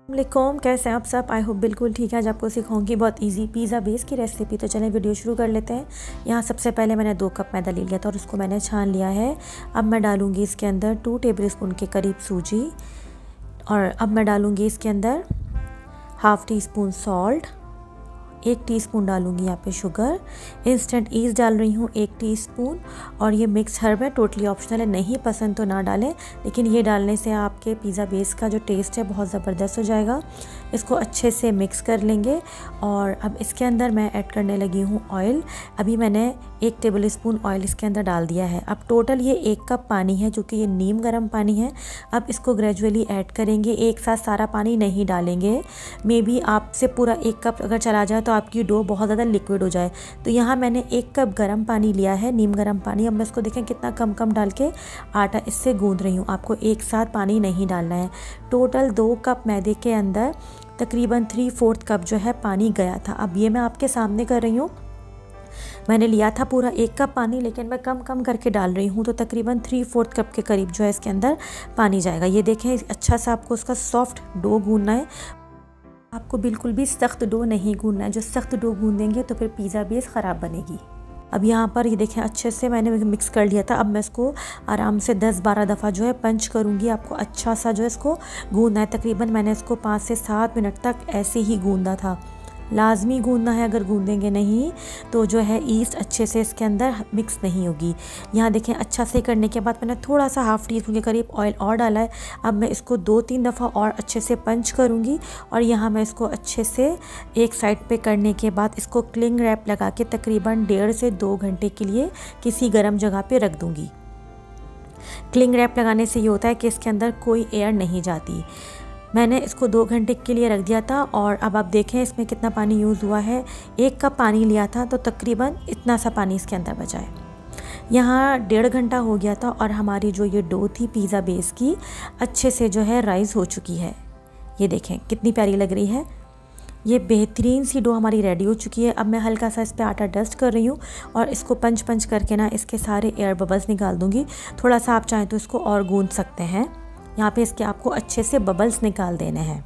वालेकुम, कैसे हैं आप सब। आई होप बिल्कुल ठीक है। आज आपको सिखाऊंगी बहुत इजी पिज़्ज़ा बेस की रेसिपी। तो चलें वीडियो शुरू कर लेते हैं। यहाँ सबसे पहले मैंने 2 कप मैदा ले लिया था और उसको मैंने छान लिया है। अब मैं डालूंगी इसके अंदर 2 टेबलस्पून के करीब सूजी और अब मैं डालूंगी इसके अंदर half teaspoon salt, 1 teaspoon डालूंगी यहाँ पे शुगर, इंस्टेंट ईस्ट डाल रही हूँ 1 टीस्पून और ये मिक्स हर्ब है, टोटली ऑप्शनल है, नहीं पसंद तो ना डालें, लेकिन ये डालने से आपके पिज़्ज़ा बेस का जो टेस्ट है बहुत ज़बरदस्त हो जाएगा। इसको अच्छे से मिक्स कर लेंगे और अब इसके अंदर मैं ऐड करने लगी हूँ ऑयल। अभी मैंने 1 टेबलस्पून ऑयल इसके अंदर डाल दिया है। अब टोटल ये 1 कप पानी है जो कि ये नीम गर्म पानी है। अब इसको ग्रेजुअली ऐड करेंगे, एक साथ सारा पानी नहीं डालेंगे। मे बी आपसे पूरा 1 कप अगर चला जाए तो आपकी डो बहुत ज़्यादा लिक्विड हो जाए। तो यहाँ मैंने 1 कप गर्म पानी लिया है, नीम गर्म पानी। अब मैं इसको देखें कितना कम कम डाल के आटा इससे गूंद रही हूँ। आपको एक साथ पानी नहीं डालना है। टोटल 2 कप मैदे के अंदर तकरीबन 3/4 कप जो है पानी गया था। अब ये मैं आपके सामने कर रही हूँ। मैंने लिया था पूरा 1 कप पानी, लेकिन मैं कम कम करके डाल रही हूँ, तो तकरीबन 3/4 कप के करीब जो है इसके अंदर पानी जाएगा। ये देखें, अच्छा सा आपको उसका सॉफ्ट डो गूंदना है। आपको बिल्कुल भी सख्त डो नहीं गूंदना है। जो सख्त डो गूंदेंगे तो फिर पिज़्ज़ा बेस ख़राब बनेगी। अब यहाँ पर ये देखें अच्छे से मैंने मिक्स कर लिया था। अब मैं इसको आराम से 10-12 दफ़ा जो है पंच करूँगी। आपको अच्छा सा जो है इसको गूंदना है। तकरीबन मैंने इसको 5 से 7 मिनट तक ऐसे ही गूंदा था। लाजमी गूंदना है, अगर गूंदेंगे नहीं तो जो है ईस्ट अच्छे से इसके अंदर मिक्स नहीं होगी। यहाँ देखें अच्छा से करने के बाद मैंने थोड़ा सा हाफ़ टी स्पून के करीब ऑयल और डाला है। अब मैं इसको 2-3 दफ़ा और अच्छे से पंच करूँगी और यहाँ मैं इसको अच्छे से एक साइड पे करने के बाद इसको क्लिंग रैप लगा के तकरीबन 1.5 से 2 घंटे के लिए किसी गर्म जगह पे रख दूँगी। क्लिंग रैप लगाने से ये होता है कि इसके अंदर कोई एयर नहीं जाती। मैंने इसको 2 घंटे के लिए रख दिया था और अब आप देखें इसमें कितना पानी यूज़ हुआ है। 1 कप पानी लिया था तो तकरीबन इतना सा पानी इसके अंदर बचा है। यहाँ 1.5 घंटा हो गया था और हमारी जो ये डो थी पिज़्ज़ा बेस की अच्छे से जो है राइज़ हो चुकी है। ये देखें कितनी प्यारी लग रही है। ये बेहतरीन सी डो हमारी रेडी हो चुकी है। अब मैं हल्का सा इस पर आटा डस्ट कर रही हूँ और इसको पंच पंच करके ना इसके सारे एयर बबल्स निकाल दूँगी। थोड़ा सा आप चाहें तो इसको और गूंद सकते हैं। यहाँ पे इसके आपको अच्छे से बबल्स निकाल देने हैं।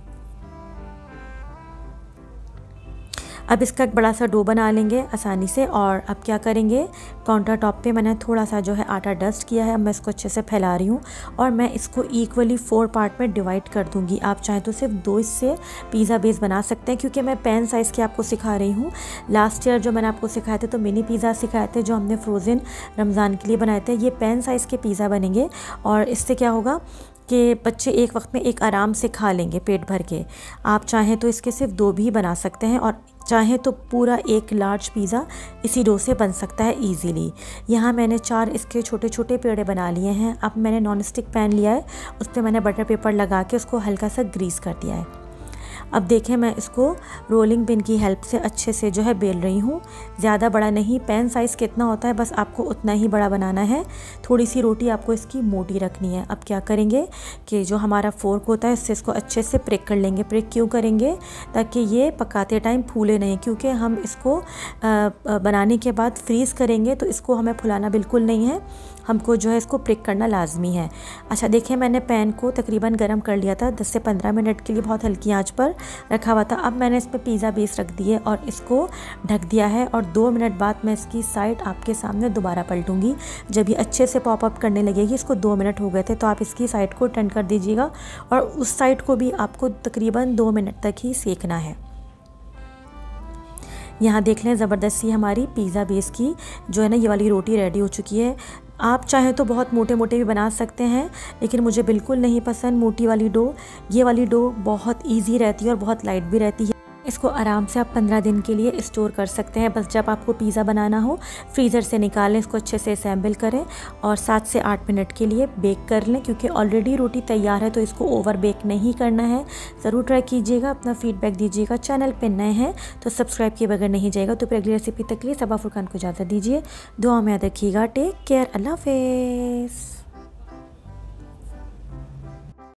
अब इसका एक बड़ा सा डो बना लेंगे आसानी से और अब क्या करेंगे, काउंटर टॉप पे मैंने थोड़ा सा जो है आटा डस्ट किया है। अब मैं इसको अच्छे से फैला रही हूँ और मैं इसको इक्वली 4 पार्ट में डिवाइड कर दूँगी। आप चाहें तो सिर्फ 2 इससे पिज़्ज़ा बेस बना सकते हैं, क्योंकि मैं पैन साइज़ के आपको सिखा रही हूँ। लास्ट ईयर जो मैंने आपको सिखाए थे तो मिनी पिज़्ज़ा सिखाए थे जो हमने फ्रोज़न रमज़ान के लिए बनाए थे। ये पैन साइज़ के पिज़्ज़ा बनेंगे और इससे क्या होगा कि बच्चे एक वक्त में एक आराम से खा लेंगे पेट भर के। आप चाहें तो इसके सिर्फ 2 भी बना सकते हैं और चाहें तो पूरा एक लार्ज पिज़्ज़ा इसी डो से बन सकता है इजीली। यहाँ मैंने 4 इसके छोटे छोटे पेड़े बना लिए हैं। अब मैंने नॉन स्टिक पैन लिया है, उस पर मैंने बटर पेपर लगा के उसको हल्का सा ग्रीस कर दिया है। अब देखें मैं इसको रोलिंग पिन की हेल्प से अच्छे से जो है बेल रही हूँ। ज़्यादा बड़ा नहीं, पैन साइज़ कितना होता है बस आपको उतना ही बड़ा बनाना है। थोड़ी सी रोटी आपको इसकी मोटी रखनी है। अब क्या करेंगे कि जो हमारा फोर्क होता है इससे इसको अच्छे से प्रिक कर लेंगे। प्रिक क्यों करेंगे? ताकि ये पकाते टाइम फूले नहीं, क्योंकि हम इसको बनाने के बाद फ्रीज़ करेंगे तो इसको हमें फुलाना बिल्कुल नहीं है, हमको जो है इसको प्रिक करना लाजमी है। अच्छा देखें, मैंने पैन को तकरीबन गर्म कर लिया था 10 से 15 मिनट के लिए, बहुत हल्की आंच पर रखा हुआ था। अब मैंने इस पर पिज़्ज़ा बेस रख दिए और इसको ढक दिया है और 2 मिनट बाद मैं इसकी साइड आपके सामने दोबारा पलटूंगी। जब ये अच्छे से पॉप अप करने लगेगी, इसको 2 मिनट हो गए थे, तो आप इसकी साइड को टर्न कर दीजिएगा और उस साइड को भी आपको तकरीबन 2 मिनट तक ही सेकना है। यहाँ देख लें ज़बरदस्ती हमारी पिज़्ज़ा बेस की जो है ना ये वाली रोटी रेडी हो चुकी है। आप चाहें तो बहुत मोटे मोटे भी बना सकते हैं, लेकिन मुझे बिल्कुल नहीं पसंद मोटी वाली डो। ये वाली डो बहुत इजी रहती है और बहुत लाइट भी रहती है। इसको आराम से आप 15 दिन के लिए स्टोर कर सकते हैं। बस जब आपको पिज़्ज़ा बनाना हो फ्रीज़र से निकालें, इसको अच्छे से असेंबल करें और 7 से 8 मिनट के लिए बेक कर लें। क्योंकि ऑलरेडी रोटी तैयार है तो इसको ओवर बेक नहीं करना है। ज़रूर ट्राई कीजिएगा, अपना फीडबैक दीजिएगा। चैनल पे नए हैं तो सब्सक्राइब किए बगैर नहीं जाएगा। तो फिर अगली रेसिपी तक के लिए सबा फुरकान को इजाज़त दीजिए। दुआ में याद रखिएगा। टेक केयर, अल्लाह हाफ़िज़।